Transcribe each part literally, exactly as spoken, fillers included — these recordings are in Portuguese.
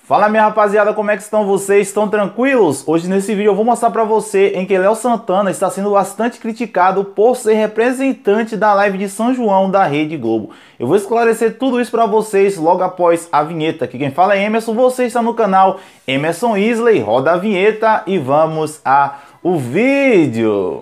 Fala minha rapaziada, como é que estão vocês? Estão tranquilos? Hoje nesse vídeo eu vou mostrar pra você em que Léo Santana está sendo bastante criticado por ser representante da live de São João da Rede Globo. Eu vou esclarecer tudo isso pra vocês logo após a vinheta. Aqui quem fala é Emerson, você está no canal Emerson Isley, roda a vinheta e vamos ao vídeo.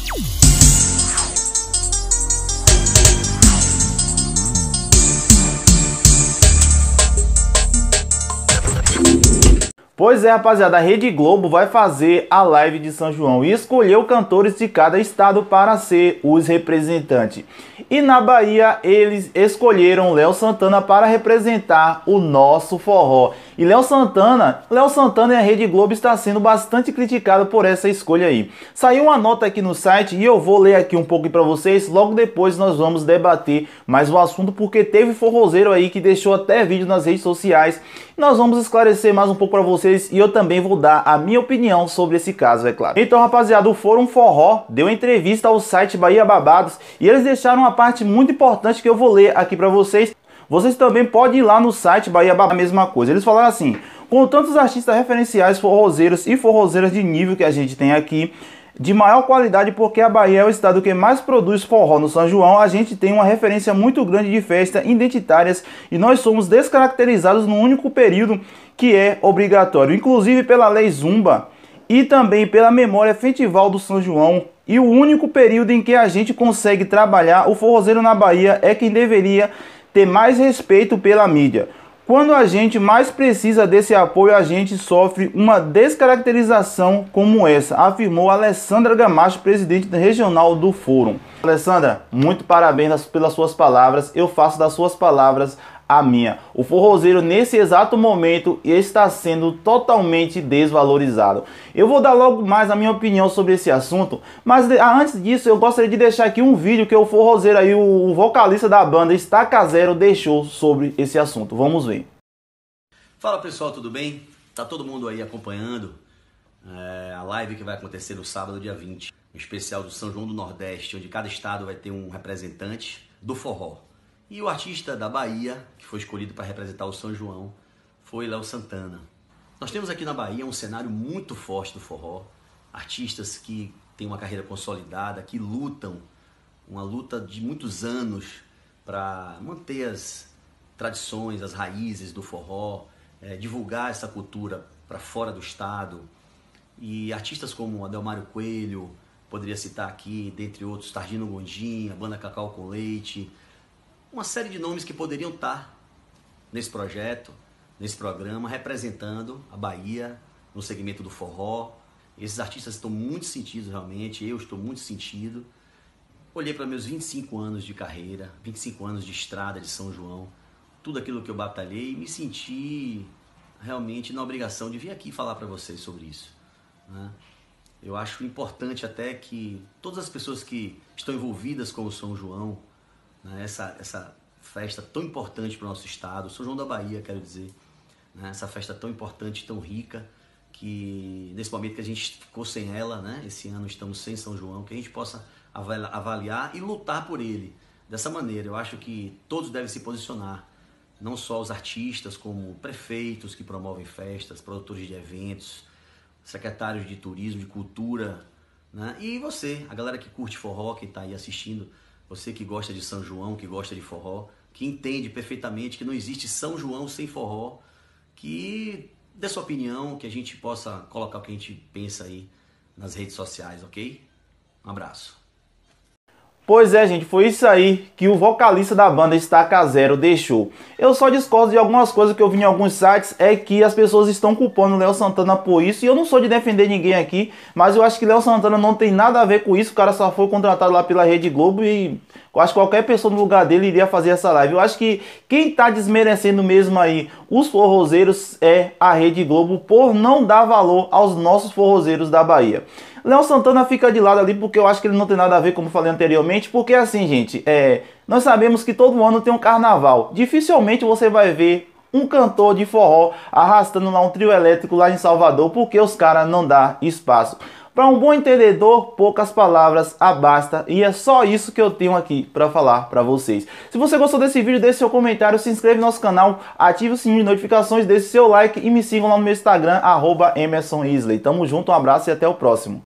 Pois é, rapaziada, a Rede Globo vai fazer a live de São João e escolheu cantores de cada estado para ser os representantes. E na Bahia eles escolheram Léo Santana para representar o nosso forró. E Léo Santana, Léo Santana e a Rede Globo está sendo bastante criticado por essa escolha aí. Saiu uma nota aqui no site e eu vou ler aqui um pouco para vocês, logo depois nós vamos debater mais o assunto, porque teve forrozeiro aí que deixou até vídeo nas redes sociais. Nós vamos esclarecer mais um pouco para vocês e eu também vou dar a minha opinião sobre esse caso, é claro. Então, rapaziada, o Fórum Forró deu entrevista ao site Bahia Babados e eles deixaram uma parte muito importante que eu vou ler aqui para vocês. Vocês também podem ir lá no site Bahia Babados, a mesma coisa. Eles falaram assim: com tantos artistas referenciais, forrozeiros e forrozeiras de nível que a gente tem aqui, de maior qualidade, porque a Bahia é o estado que mais produz forró no São João, a gente tem uma referência muito grande de festas identitárias e nós somos descaracterizados no único período que é obrigatório, inclusive pela lei Zumba e também pela memória festival do São João. E o único período em que a gente consegue trabalhar, o forrozeiro na Bahia é quem deveria ter mais respeito pela mídia. Quando a gente mais precisa desse apoio, a gente sofre uma descaracterização como essa, afirmou Alessandra Gamacho, presidente regional do Fórum. Alessandra, muito parabéns pelas suas palavras, eu faço das suas palavras a minha. O forrozeiro nesse exato momento está sendo totalmente desvalorizado. Eu vou dar logo mais a minha opinião sobre esse assunto, mas antes disso eu gostaria de deixar aqui um vídeo que o forrozeiro aí, o vocalista da banda Estaca Zero, deixou sobre esse assunto. Vamos ver. Fala pessoal, tudo bem? Tá todo mundo aí acompanhando é, a live que vai acontecer no sábado, dia vinte, um especial do São João do Nordeste, onde cada estado vai ter um representante do forró. E o artista da Bahia, que foi escolhido para representar o São João, foi Léo Santana. Nós temos aqui na Bahia um cenário muito forte do forró, artistas que têm uma carreira consolidada, que lutam, uma luta de muitos anos para manter as tradições, as raízes do forró, é, divulgar essa cultura para fora do estado. E artistas como Adelmário Coelho, poderia citar aqui, dentre outros, Tardino Gondim, a banda Cacau com Leite, uma série de nomes que poderiam estar nesse projeto, nesse programa, representando a Bahia no segmento do forró. Esses artistas estão muito sentidos realmente, eu estou muito sentido. Olhei para meus vinte e cinco anos de carreira, vinte e cinco anos de estrada de São João, tudo aquilo que eu batalhei, e me senti realmente na obrigação de vir aqui falar para vocês sobre isso, né? Eu acho importante até que todas as pessoas que estão envolvidas com o São João, Essa, essa festa tão importante para o nosso estado, São João da Bahia, quero dizer, né? Essa festa tão importante, tão rica, que nesse momento que a gente ficou sem ela, né? Esse ano estamos sem São João, que a gente possa avaliar e lutar por ele dessa maneira. Eu acho que todos devem se posicionar, não só os artistas, como prefeitos que promovem festas, produtores de eventos, secretários de turismo, de cultura, né? E você, a galera que curte forró, que está aí assistindo, você que gosta de São João, que gosta de forró, que entende perfeitamente que não existe São João sem forró, que dê sua opinião, que a gente possa colocar o que a gente pensa aí nas redes sociais, ok? Um abraço. Pois é, gente, foi isso aí que o vocalista da banda Estaca Zero deixou. Eu só discordo de algumas coisas que eu vi em alguns sites, é que as pessoas estão culpando o Léo Santana por isso, e eu não sou de defender ninguém aqui, mas eu acho que Léo Santana não tem nada a ver com isso, o cara só foi contratado lá pela Rede Globo e eu acho que qualquer pessoa no lugar dele iria fazer essa live. Eu acho que quem tá desmerecendo mesmo aí os forrozeiros é a Rede Globo por não dar valor aos nossos forrozeiros da Bahia. Léo Santana fica de lado ali porque eu acho que ele não tem nada a ver, como falei anteriormente, porque assim, gente, é, nós sabemos que todo ano tem um carnaval. Dificilmente você vai ver um cantor de forró arrastando lá um trio elétrico lá em Salvador, porque os caras não dão espaço. Para um bom entendedor, poucas palavras abasta, e é só isso que eu tenho aqui para falar para vocês. Se você gostou desse vídeo, deixe seu comentário, se inscreve no nosso canal, ative o sininho de notificações, deixe seu like e me sigam lá no meu Instagram, arroba Emerson Isley. Tamo junto, um abraço e até o próximo.